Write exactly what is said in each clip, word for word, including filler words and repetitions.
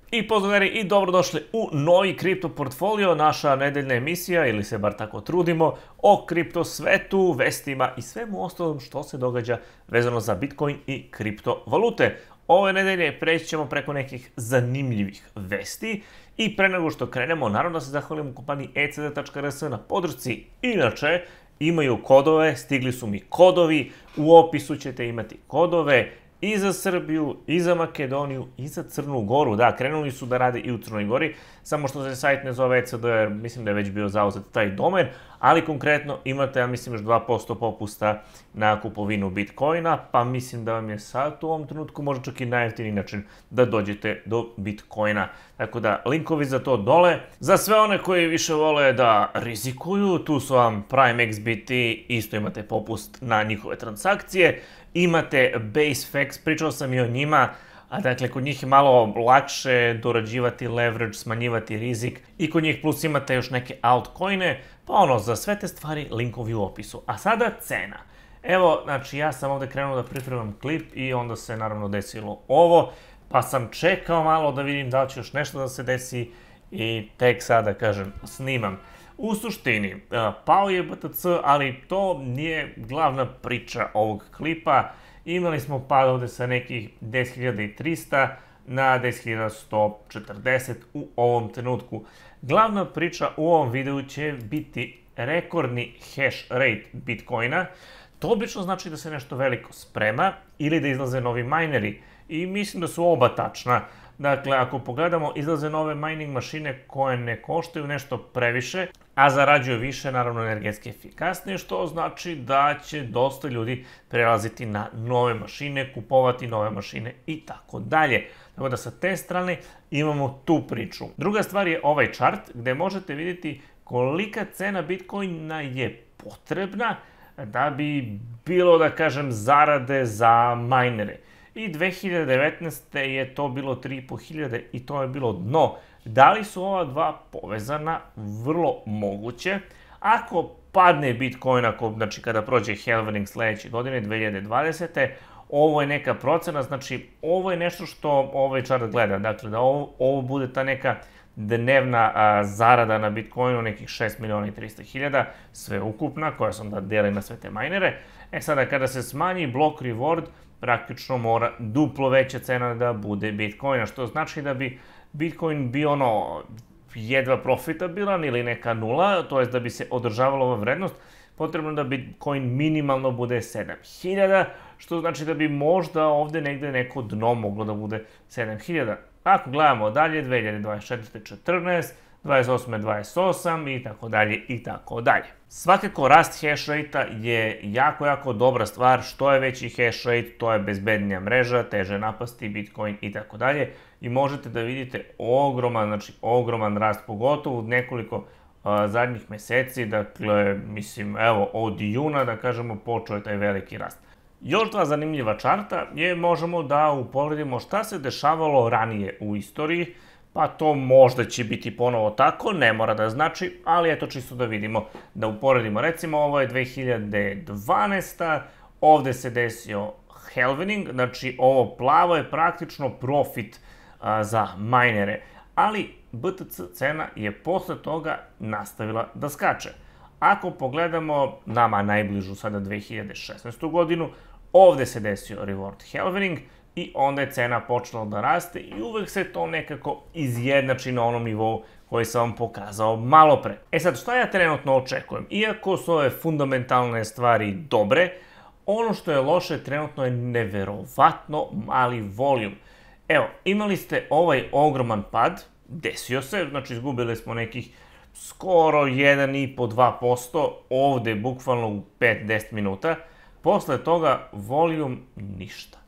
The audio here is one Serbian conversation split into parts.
I pozdravljeni i dobrodošli u novi kripto portfolio, naša nedeljna emisija, ili se bar tako trudimo, o kripto svetu, vestima i svemu ostalom što se događa vezano za Bitcoin i kriptovalute. Ove nedelje preći ćemo preko nekih zanimljivih vesti i pre nego što krenemo, naravno da se zahvalim u kompaniji e c d tačka r s na podršci. Inače, imaju kodove, stigli su mi kodovi, u opisu ćete imati kodove i za Srbiju, i za Makedoniju, i za Crnu Goru. Da, krenuli su da rade i u Crnoj Gori, samo što se sajt ne zove e c d, jer mislim da je već bio zauzet taj domen, ali konkretno imate, ja mislim, još dva posto popusta na kupovinu Bitcoina, pa mislim da vam je sad u ovom trenutku možda čak i najjeftiniji način da dođete do Bitcoina. Tako da, linkovi za to dole. Za sve one koji više vole da rizikuju, tu su vam Prime X B T, isto imate popust na njihove transakcije. Imate BaseFX, pričao sam i o njima, a dakle kod njih je malo lakše dorađivati leverage, smanjivati rizik i kod njih plus imate još neke altcoine, pa ono, za sve te stvari linkovi u opisu. A sada cena. Evo, znači ja sam ovde krenuo da pripremam klip i onda se naravno desilo ovo, pa sam čekao malo da vidim da li će još nešto da se desi i tek sada, kažem, snimam. U suštini, pao je B T C, ali to nije glavna priča ovog klipa. Imali smo pad ovde sa nekih deset hiljada trista na deset hiljada sto četrdeset u ovom trenutku. Glavna priča u ovom videu će biti rekordni hash rate Bitcoina. To obično znači da se nešto veliko sprema ili da izlaze novi mineri. I mislim da su oba tačna. Dakle, ako pogledamo, izlaze nove mining mašine koje ne koštaju nešto previše, a zarađuju više, naravno energetski efikasnije, što znači da će dosta ljudi prelaziti na nove mašine, kupovati nove mašine i tako dalje. Tako da sa te strane imamo tu priču. Druga stvar je ovaj chart gde možete vidjeti kolika cena Bitcoina je potrebna da bi bilo, da kažem, zarade za minere. I dve hiljade devetnaeste. je to bilo tri i po hiljade i to je bilo dno. Da li su ova dva povezana? Vrlo moguće. Ako padne Bitcoin, ako, znači kada prođe halving sledeće godine, dve hiljade dvadesete. ovo je neka procena, znači ovo je nešto što ovaj chart gleda. Dakle, da ovo, ovo bude ta neka dnevna a, zarada na Bitcoinu, nekih šest miliona i trista hiljada, sve ukupna, koja se onda deli na sve te minere. E sada, kada se smanji block reward, praktično mora duplo veća cena da bude Bitcoina, što znači da bi Bitcoin bio ono jedva profitabilan ili neka nula, to jest da bi se održavala ova vrednost, potrebno da Bitcoin minimalno bude sedam hiljada, što znači da bi možda ovde negde neko dno moglo da bude sedam hiljada. Ako gledamo dalje, dve hiljade dvadeset četvrte. četrnaest, dvadeset osme. dvadeset osam i tako dalje i tako dalje. Svakako rast hash rate-a je jako, jako dobra stvar. Što je veći hash rate, to je bezbednija mreža, teže napasti Bitcoin i tako dalje. I možete da vidite ogroman, znači ogroman rast, pogotovo u nekoliko a, zadnjih meseci. Dakle, mislim, evo, od juna, da kažemo, počeo je taj veliki rast. Još dva zanimljiva čarta je možemo da uporedimo šta se dešavalo ranije u istoriji, pa to možda će biti ponovo tako, ne mora da znači, ali eto čisto da vidimo, da uporedimo. Recimo, ovo je dve hiljade dvanaesta. ovde se desio halving, znači ovo plavo je praktično profit a, za minere, ali B T C cena je posle toga nastavila da skače. Ako pogledamo nama najbližu sada dve hiljade šesnaestu. godinu, ovde se desio reward halving i onda je cena počela da raste i uvek se to nekako izjednači na onom nivou koji sam vam pokazao malo pre. E sad, šta ja trenutno očekujem? Iako su ove fundamentalne stvari dobre, ono što je loše trenutno je neverovatno mali voljum. Evo, imali ste ovaj ogroman pad, desio se, znači izgubili smo nekih skoro jedan i po do dva posto, ovde bukvalno u pet do deset minuta. Posle toga voljum ništa.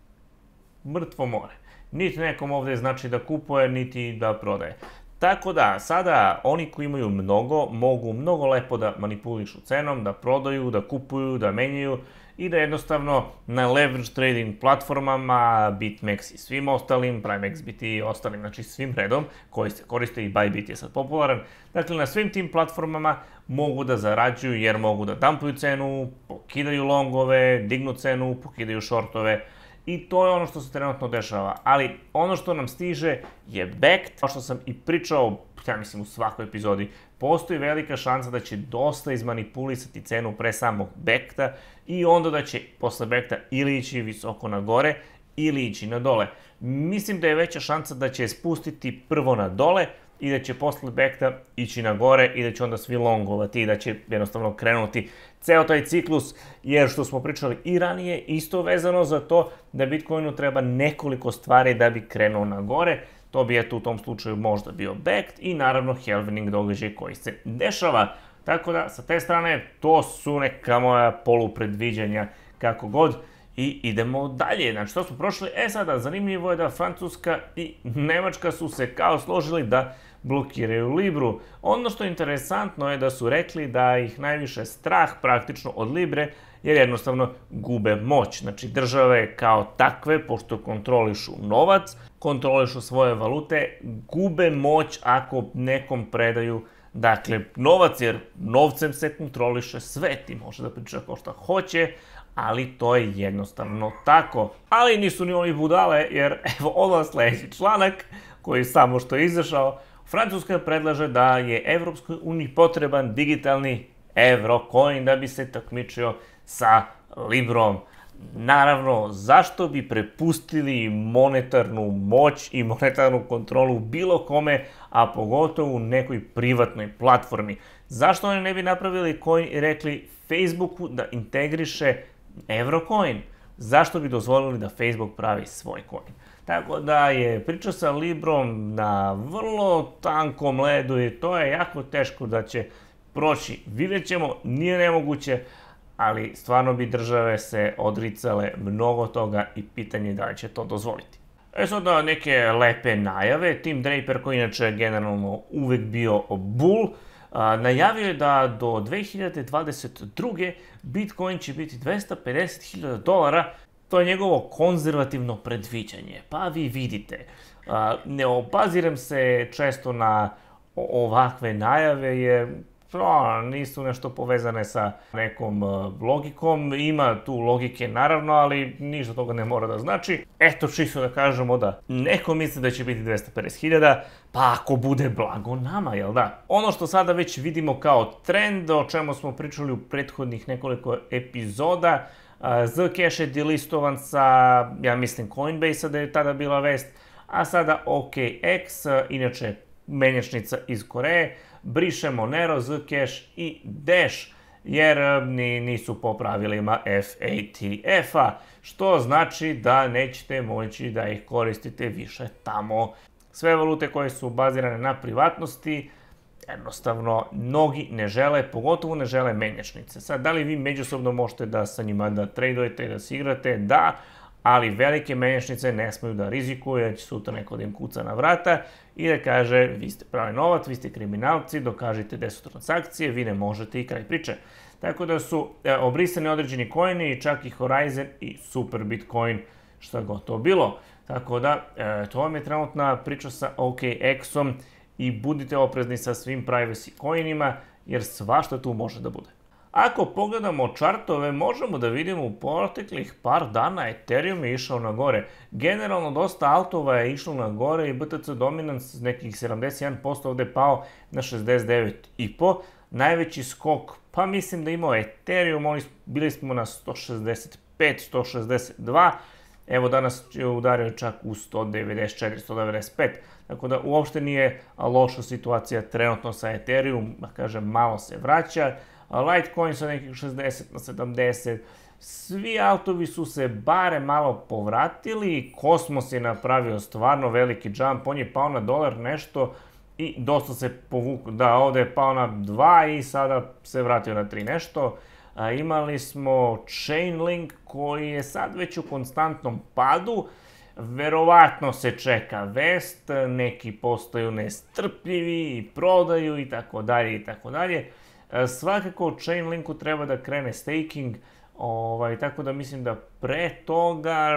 Mrtvo more. Niti nekom ovde znači da kupuje, niti da prodaje. Tako da, sada oni koji imaju mnogo, mogu mnogo lepo da manipulišu cenom, da prodaju, da kupuju, da menjaju i da jednostavno na leverage trading platformama, BitMEX i svim ostalim, Prime X B T i ostalim, znači svim redom koji se koriste i Bybit je sad popularan. Dakle, na svim tim platformama mogu da zarađuju jer mogu da dumpuju cenu, pokidaju longove, dignu cenu, pokidaju shortove i to je ono što se trenutno dešava. Ali ono što nam stiže je Baked, kao što sam i pričao, ja mislim u svakoj epizodi, postoji velika šansa da će dosta izmanipulisati cenu pre samog Bakeda i onda da će posle Bakeda ili ići visoko na gore ili ići na dole. Mislim da je veća šansa da će spustiti prvo na dole i da će posle Bakeda ići na gore i da će onda svi longovati i da će jednostavno krenuti ceo taj ciklus, jer što smo pričali i ranije, isto vezano za to da Bitcoinu treba nekoliko stvari da bi krenuo na gore. To bi eto u tom slučaju možda bio Baked i naravno halvening događaj koji se dešava. Tako da sa te strane to su neka moja polupredviđanja kako god. I idemo dalje. Znači, što smo prošli? E sada, zanimljivo je da Francuska i Nemačka su se kao složili da blokiraju Libru. Ono što je interesantno je da su rekli da ih najviše strah praktično od Libre, jer jednostavno gube moć. Znači, države kao takve, pošto kontrolišu novac, kontrolišu svoje valute, gube moć ako nekom predaju dakle novac, jer novcem se kontroliše sve. Ti može da priča kao šta hoće, ali to je jednostavno tako. Ali nisu ni oni budale, jer evo odmah sledeći članak, koji samo što je izašao, Francuska predlaže da je Evropskoj uniji potreban digitalni Eurocoin da bi se takmičio sa Librom. Naravno, zašto bi prepustili monetarnu moć i monetarnu kontrolu bilo kome, a pogotovo u nekoj privatnoj platformi? Zašto oni ne bi napravili coin i rekli Facebooku da integriše Eurocoin? Zašto bi dozvolili da Facebook pravi svoj coin? Tako da je priča sa Librom na vrlo tankom ledu i to je jako teško da će proći. Vidjet ćemo, nije nemoguće, ali stvarno bi države se odricale mnogo toga i pitanje je da li će to dozvoliti. E sada neke lepe najave. Tim Draper, koji inače generalno uvek bio bull, najavio je da do dve hiljade dvadeset druge Bitcoin će biti dvesta pedeset hiljada dolara. To je njegovo konzervativno predviđanje. Pa vi vidite, ne obaziram se često na ovakve najave jer nisu nešto povezane sa nekom logikom. Ima tu logike naravno, ali ništa toga ne mora da znači. Eto, čisto da kažemo da neko misli da će biti dvesta pedeset hiljada, pa ako bude blago nama, jel da? Ono što sada već vidimo kao trend, o čemu smo pričali u prethodnih nekoliko epizoda, Zcash je delistovan sa, ja mislim, Coinbase-a da je tada bila vest, a sada O K X, inače menjačnica iz Koreje, briše Monero, Zcash i Dash, jer nisu po pravilima F A T F-a, što znači da nećete moći da ih koristite više tamo. Sve valute koje su bazirane na privatnosti, jednostavno, mnogi ne žele, pogotovo ne žele menjačnice. Sad, da li vi međusobno možete da sa njima da tradujete i da se igrate? Da, ali velike menjačnice ne smeju da rizikuju, jer će sutra neko da im kuca na vrata i da kaže, vi ste pravi novac, vi ste kriminalci, dokažite gde su transakcije, vi ne možete i kraj priče. Tako da su obrisani određeni coini, čak i Horizon i Super Bitcoin, šta god to bilo. Tako da, to vam je trenutna priča sa O K X-om i budite oprezni sa svim privacy coinima, jer svašta tu može da bude. Ako pogledamo čartove, možemo da vidimo u proteklih par dana Ethereum je išao na gore. Generalno dosta altova je išlo na gore i B T C Dominance nekih sedamdeset jedan posto ovde je pao na šezdeset devet i po. Najveći skok, pa mislim da imao Ethereum, bili smo na sto šezdeset pet, sto šezdeset dva. Evo danas je udario čak u sto devedeset četiri, sto devedeset pet. Tako da uopšte nije loša situacija trenutno sa Ethereum, da kažem malo se vraća. Litecoin sa nekih šezdeset na sedamdeset, svi altovi su se bare malo povratili, Cosmos je napravio stvarno veliki jump, on je pao na dolar nešto i dosta se povukao, da ovde je pao na dva i sada se vratio na tri nešto. Imali smo Chainlink koji je sad već u konstantnom padu, verovatno se čeka vest, neki postaju nestrpljivi i prodaju i tako dalje i tako dalje. Svakako u Chainlinku treba da krene staking, tako da mislim da pre toga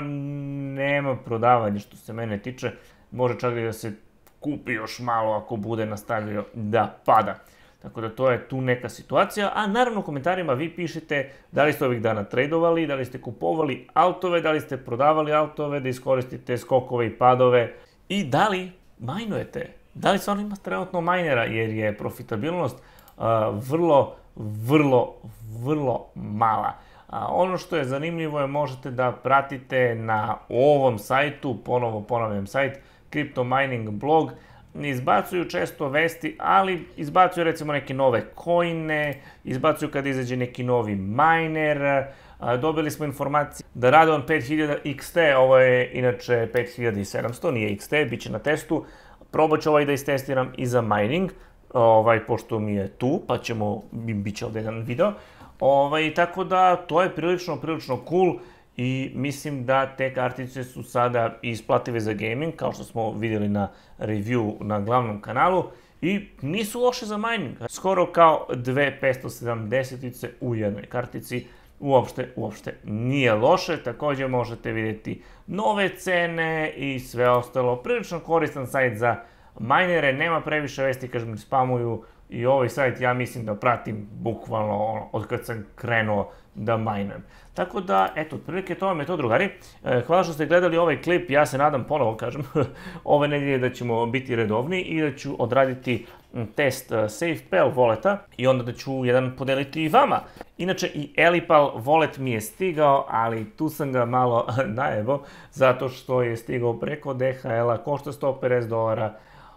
nema prodavanja što se mene tiče. Može čak i da se kupi još malo ako bude nastavio da pada. Tako da to je tu neka situacija, a naravno u komentarima vi pišite da li ste ovih dana tradovali, da li ste kupovali altove, da li ste prodavali altove, da iskoristite skokove i padove i da li majnujete. Da li stvarno imate trenutno majnera, jer je profitabilnost uh, vrlo, vrlo, vrlo mala. A ono što je zanimljivo je možete da pratite na ovom sajtu, ponovo ponavljam sajt, Crypto Mining blog, izbacuju često vesti, ali izbacuju recimo neke nove coine, izbacuju kad izađe neki novi miner, dobili smo informacije da rade on pet hiljada X T, ovo je inače pet hiljada sedamsto, nije X T, bit će na testu, probat ću ovaj da istestiram i za mining, ovaj, pošto mi je tu, pa ćemo, bit će ovdje jedan video, ovaj, tako da to je prilično, prilično cool. I mislim da te kartice su sada isplative za gaming, kao što smo vidjeli na review na glavnom kanalu, i nisu loše za mining. Skoro kao dve petsto sedamdesetice u jednoj kartici, uopšte, uopšte nije loše. Također možete vidjeti nove cene i sve ostalo. Prilično koristan sajt za minere, nema previše vesti, kažem, spamuju i ovaj sajt ja mislim da pratim bukvalno ono, od kad sam krenuo da majnujem. Tako da, eto, otprilike to vam je to, drugari. Hvala što ste gledali ovaj klip, ja se nadam, ponovo kažem, ove nedelje da ćemo biti redovni i da ću odraditi test SafePal voleta i onda da ću jedan podeliti i vama. Inače i Elipal volet mi je stigao, ali tu sam ga malo najebo, zato što je stigao preko D H L-a, košta sto pedeset dolara.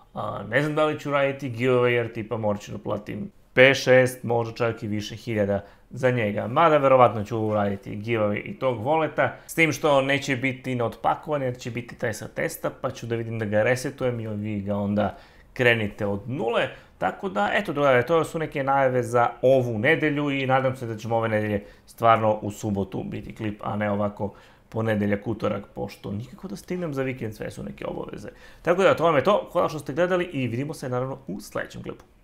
Ne znam da li ću raditi giveaway jer tipa morat ću da platim pet šest, možda čak i više hiljada za njega. Mada verovatno ću raditi giveaway i tog voleta, s tim što neće biti na otpakovanje, jer će biti taj sa testa, pa ću da vidim da ga resetujem i vi ga onda krenite od nule. Tako da, eto, drugare, to su neke najave za ovu nedelju i nadam se da ćemo ove nedelje stvarno u subotu biti klip, a ne ovako ponedeljak, utorak, pošto nikako da stignem za vikend, sve su neke obaveze. Tako da, to vam je to, hvala što ste gledali i vidimo se naravno u sljedećem klipu.